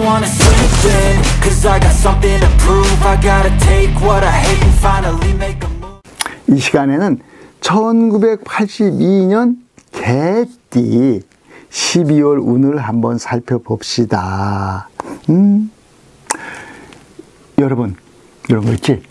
wanna sleep in, cause I got something to prove. I gotta take what I hate and finally make a move. 이 시간에는 1982년 개띠 12월 운을 한번 살펴봅시다. 여러분 있지?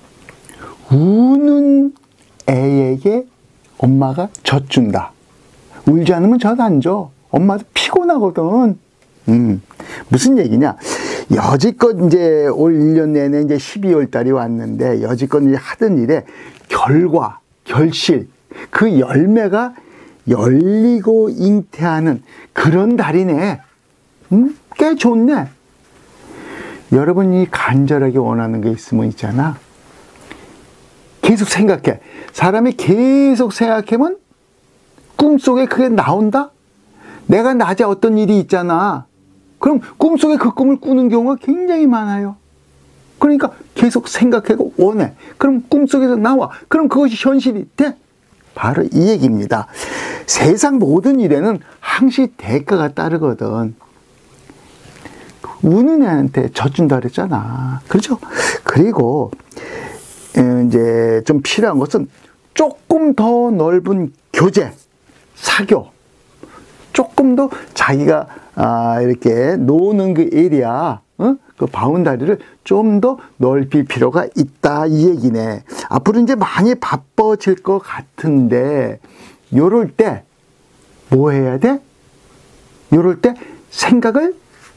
우는 애에게 엄마가 젖준다. 울지 않으면 젖 안 줘. 엄마도 피곤하거든. 무슨 얘기냐? 여지껏 이제 올 1년 내내 이제 12월 달이 왔는데 여지껏 이제 하던 일에 결과, 결실, 그 열매가 열리고 잉태하는 그런 달이네. 꽤 좋네. 여러분이 간절하게 원하는 게 있으면 있잖아. 계속 생각해. 사람이 계속 생각하면 꿈속에 그게 나온다? 내가 낮에 어떤 일이 있잖아. 그럼 꿈속에 그 꿈을 꾸는 경우가 굉장히 많아요. 그러니까 계속 생각하고 원해. 그럼 꿈속에서 나와. 그럼 그것이 현실이 돼. 바로 이 얘기입니다. 세상 모든 일에는 항시 대가가 따르거든. 우는 애한테 젖준다 그랬잖아. 그렇죠? 그리고 이제 좀 필요한 것은 조금 더 넓은 교제, 사교, 조금 더 자기가 이렇게 노는 그 에리아, 그 바운다리를 좀 더 넓힐 필요가 있다 이 얘기네. 앞으로 이제 많이 바빠질 것 같은데 요럴 때 뭐 해야 돼? 요럴 때 생각을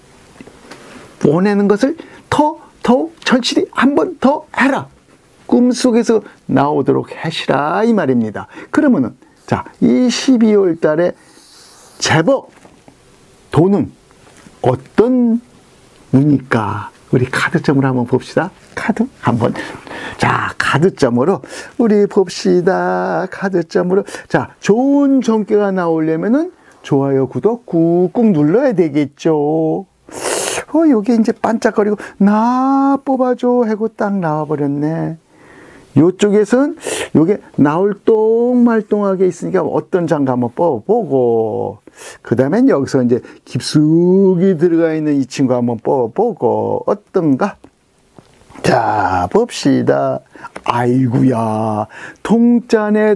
원하는 것을 더욱 절실히 한 번 더 해라. 꿈속에서 나오도록 하시라 이 말입니다. 그러면은 자, 이 12월 달에 제법 돈은 어떤 운일까? 우리 카드점으로 한번 봅시다. 카드 한번. 자, 카드점으로 우리 봅시다. 카드점으로. 자, 좋은 종교가 나오려면은 좋아요, 구독 꾹꾹 눌러야 되겠죠. 요게 이제 반짝거리고 나 뽑아줘 하고 딱 나와버렸네. 요쪽에선 요게 나올똥말똥하게 있으니까 어떤 장가 한번 뽑아보고, 그 다음엔 여기서 이제 깊숙이 들어가 있는 이 친구 한번 뽑아보고, 어떤가? 자, 봅시다. 아이구야. 동자네,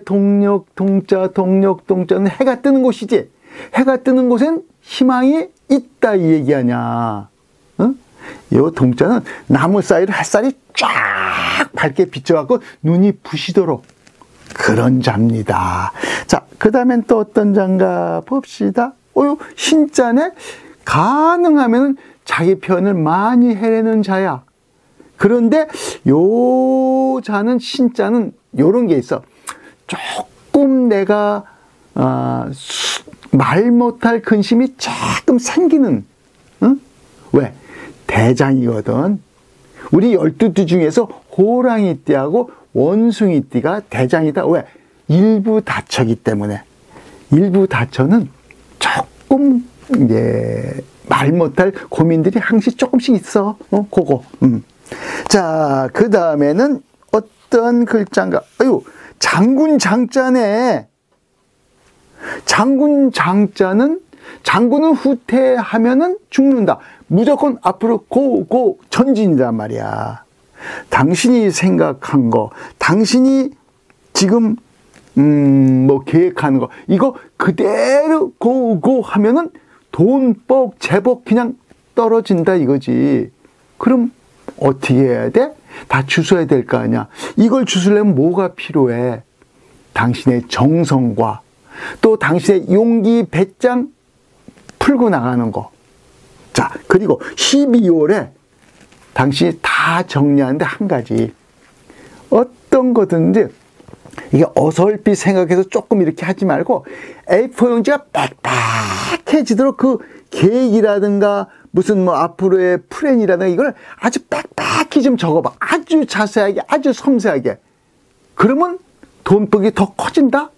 동자는 해가 뜨는 곳이지. 해가 뜨는 곳엔 희망이 있다 이 얘기하냐. 응? 요 동자는 나무 사이로 햇살이 쫙 밝게 비춰갖고 눈이 부시도록 그런 자입니다. 자, 그 다음엔 또 어떤 자인가 봅시다. 요 신자네. 가능하면 자기 표현을 많이 해내는 자야. 그런데 요 자는, 신자는 요런 게 있어. 조금 내가 말 못할 근심이 조금 생기는. 응? 왜? 대장이거든. 우리 12띠 중에서 호랑이띠하고 원숭이띠가 대장이다. 왜? 일부 다처기 때문에. 일부 다처는 조금 이제 말 못할 고민들이 항시 조금씩 있어. 그거. 자, 그 다음에는 어떤 글자인가? 장군 장자네. 장군 장자는, 장군은 후퇴하면은 죽는다. 무조건 앞으로 고 전진이란 말이야. 당신이 생각한 거, 당신이 지금 뭐 계획하는 거, 이거 그대로 고 하면은 돈복 제복 그냥 떨어진다 이거지. 그럼 어떻게 해야 돼? 다 주워야 될 거 아니야. 이걸 주우려면 뭐가 필요해? 당신의 정성과 또 당신의 용기 배짱 풀고 나가는 거. 자, 그리고 12월에 당신이 다 정리하는데 한 가지. 어떤 거든지 이게 어설피 생각해서 조금 이렇게 하지 말고 A4 용지가 빽빽해지도록 그 계획이라든가 무슨 뭐 앞으로의 플랜이라든가 이걸 아주 빽빽히 좀 적어봐. 아주 자세하게, 아주 섬세하게. 그러면 돈복이 더 커진다?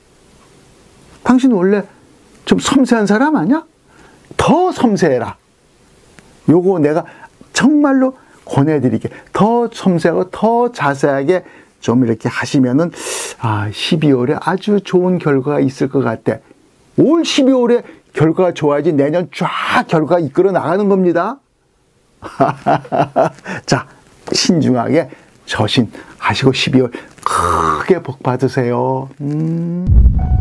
당신 원래 좀 섬세한 사람 아니야? 더 섬세해라. 요거 내가 정말로 권해드릴게. 더 섬세하고 더 자세하게 좀 이렇게 하시면은 12월에 아주 좋은 결과가 있을 것 같아. 올 12월에 결과가 좋아야지 내년 쫙 결과가 이끌어 나가는 겁니다. 자, 신중하게 저신하시고 12월 크게 복 받으세요.